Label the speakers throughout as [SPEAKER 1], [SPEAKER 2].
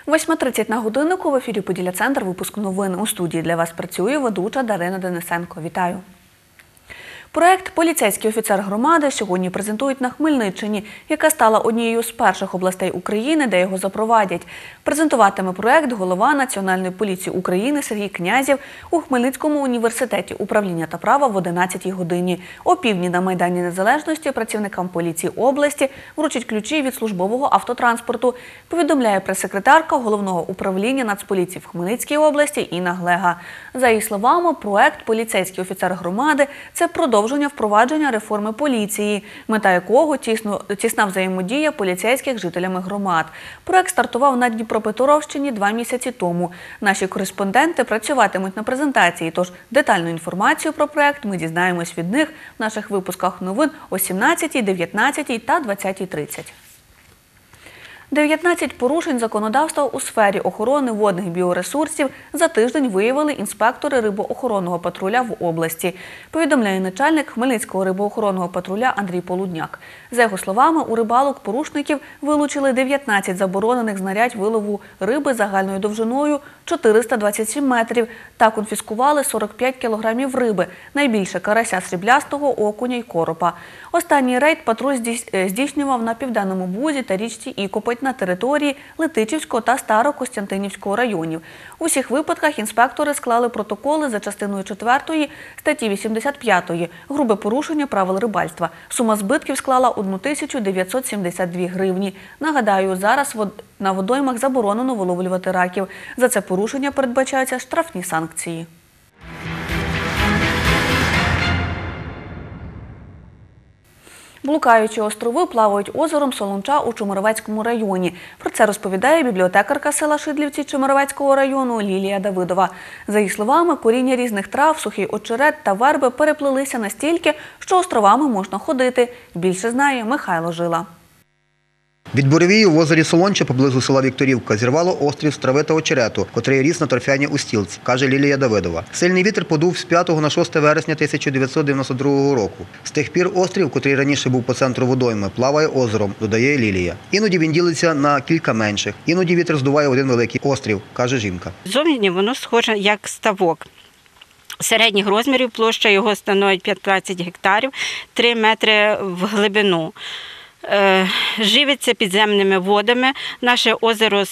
[SPEAKER 1] 8:30 на годиннику в ефірі «Поділля-Центр», випуск новин. У студії для вас працює ведуча Дарина Денисенко. Вітаю. Проект «Поліцейський офіцер громади» сьогодні презентують на Хмельниччині, яка стала однією з перших областей України, де його запровадять. Презентуватиме проект голова Національної поліції України Сергій Князєв у Хмельницькому університеті управління та права в 11-й годині. О півдні на Майдані Незалежності працівникам поліції області вручать ключі від службового автотранспорту, повідомляє прес-секретарка Головного управління Нацполіції в Хмельницькій області Інна Глега. За її словами, проект «Поліцейський офіцер громади» – це продовження впровадження реформи поліції, мета якого тісна взаємодія поліцейських з жителями громад. Проект стартував на Дніпропетровщині 2 місяці тому. Наші кореспонденти працюватимуть на презентації, тож детальну інформацію про проект ми дізнаємось від них в наших випусках новин о 17-й, 19-й та 20:30. 19 порушень законодавства у сфері охорони водних біоресурсів за тиждень виявили інспектори рибоохоронного патруля в області, повідомляє начальник Хмельницького рибоохоронного патруля Андрій Полудняк. За його словами, у рибалок-порушників вилучили 19 заборонених знарядь вилову риби загальною довжиною 427 метрів та конфіскували 45 кілограмів риби, найбільше карася сріблястого, окуня й коропа. Останній рейд патруль здійснював на Південному Бузі та річці Ікопоть на території Летичівського та Старокостянтинівського районів. У всіх випадках інспектори склали протоколи за частиною 4 статті 85 «Грубе порушення правил рибальства». Сума збитків склала 1972 гривні. Нагадаю, зараз на водоймах заборонено виловлювати раків. За це порушення передбачаються штрафні санкції. Блукаючі острови плавають озером Солонча у Чемеровецькому районі. Про це розповідає бібліотекарка села Шидлівці Чемеровецького району Лілія Давидова. За її словами, коріння різних трав, сухий очерет та верби переплилися настільки, що островами можна ходити. Більше знає Михайло Жила.
[SPEAKER 2] Від буревію в озері Солонча поблизу села Вікторівка зірвало острів з трави та очерету, котрий ріс на торфяній устілці, каже Лілія Давидова. Сильний вітер подув з 5 на 6 вересня 1992 року. З тих пір острів, котрий раніше був по центру водойми, плаває озером, додає Лілія. Іноді він ділиться на кілька менших, іноді вітер здуває один великий острів, каже жінка.
[SPEAKER 3] Зовні воно схоже як ставок. Середніх розмірів площа його становить 15 гектарів, 3 метри в глибину. Живиться підземними водами. Наше озеро,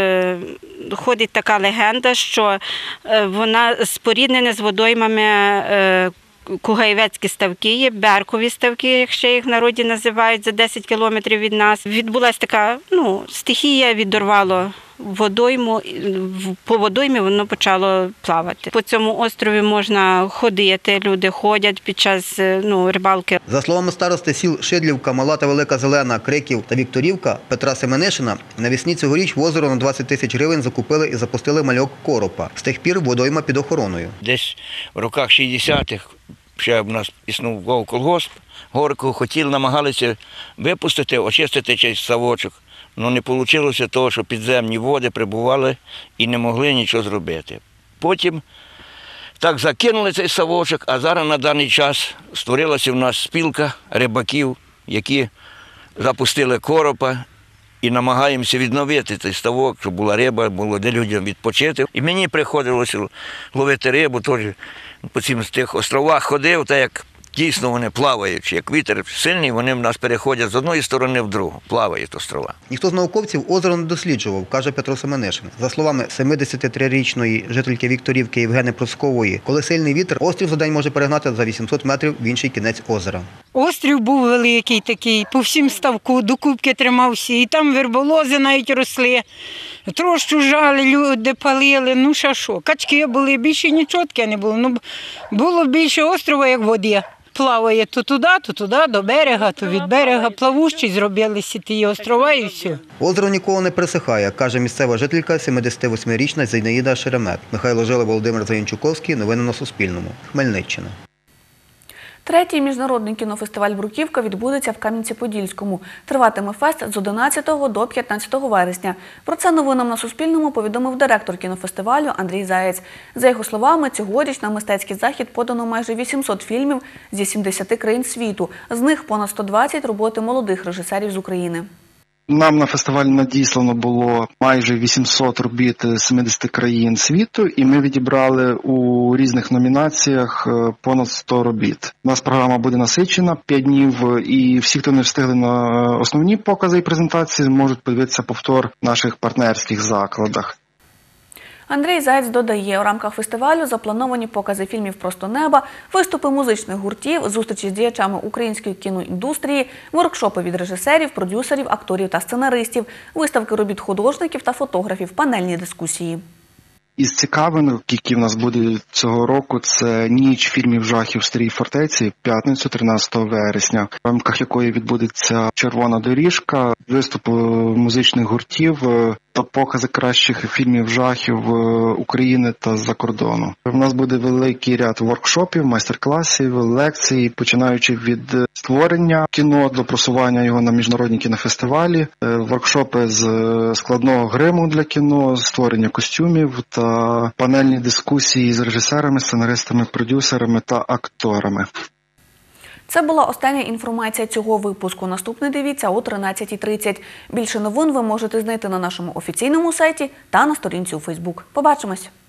[SPEAKER 3] ходить така легенда, що вона споріднена з водоймами Кугаєвецькі ставки, є Беркові ставки, як ще їх в народі називають, за 10 кілометрів від нас. Відбулася така стихія, відорвало водойму, по водоймі воно почало плавати. По цьому острові можна ходити, люди ходять під час рибалки.
[SPEAKER 2] За словами старости сіл Шидлівка, Мала та Велика Зелена, Криків та Вікторівка Петра Семенишина, навесні цьогоріч в озеро на 20 тисяч гривень закупили і запустили мальок коропа. З тих пір водойма під охороною.
[SPEAKER 4] Десь в роках 60-х ще в нас існував колгосп, горку хотіли, намагалися випустити, очистити цей ставочок. Але не вийшло того, що підземні води прибували і не могли нічого зробити. Потім так закинули цей ставочок, а зараз на даний час створилася в нас спілка рибаків, які запустили коропа і намагаємося відновити цей ставок, щоб була риба, було де людям відпочити. І мені приходилося ловити рибу, теж по цим тих островах ходив, так як дійсно вони плавають, як вітер сильний, вони в нас переходять з одної сторони в другу, плавають острова.
[SPEAKER 2] Ніхто з науковців озеро не досліджував, каже Петро Семенишин. За словами 73-річної жительки Вікторівки Євгени Процкової, коли сильний вітер, острів за день може перегнати за 800 метрів в інший кінець озера.
[SPEAKER 5] Острів був великий такий, по всім ставку, до кубки тримався, і там верболози навіть росли. Трощу жали, люди палили, що. Качки були, більше нічого таке не було. Було більше острова, як води. Плаває то туди, до берега, то від берега. Плавущі зробилися ті острова і все.
[SPEAKER 2] Озеро ніколи не пересихає, каже місцева жителька 78-річна Зінаїда Шеремет. Михайло Жила, Володимир Заянчуковський. Новини на Суспільному. Хмельниччина.
[SPEAKER 1] Третій міжнародний кінофестиваль «Бруківка» відбудеться в Кам'янці-Подільському. Триватиме фест з 11 до 15 вересня. Про це новинам на Суспільному повідомив директор кінофестивалю Андрій Заєць. За його словами, цьогоріч на мистецький захід подано майже 800 фільмів зі 70 країн світу. З них понад 120 роботи молодих режисерів з України.
[SPEAKER 6] Нам на фестиваль надіслано було майже 800 робіт з 70 країн світу, і ми відібрали у різних номінаціях понад 100 робіт. У нас програма буде насичена 5 днів, і всі, хто не встигли на основні покази і презентації, можуть подивитися повтор в наших партнерських закладах.
[SPEAKER 1] Андрій Заєць додає, у рамках фестивалю заплановані покази фільмів «Просто неба», виступи музичних гуртів, зустрічі з діячами української кіноіндустрії, воркшопи від режисерів, продюсерів, акторів та сценаристів, виставки робіт художників та фотографів, панельні дискусії.
[SPEAKER 6] Із цікавинок, які в нас буде цього року, це ніч фільмів жахів в Старій фортеці, п'ятницю 13 вересня, в рамках якої відбудеться червона доріжка, виступ музичних гуртів та покази кращих фільмів жахів України та з-за кордону. У нас буде великий ряд воркшопів, майстер-класів, лекцій, починаючи від створення кіно до просування його на міжнародні кінофестивалі, воркшопи з складного гриму для кіно, створення костюмів та панельні дискусії з режисерами, сценаристами, продюсерами та акторами.
[SPEAKER 1] Це була остання інформація цього випуску. Наступний дивіться о 13:30. Більше новин ви можете знайти на нашому офіційному сайті та на сторінці у Фейсбук. Побачимось!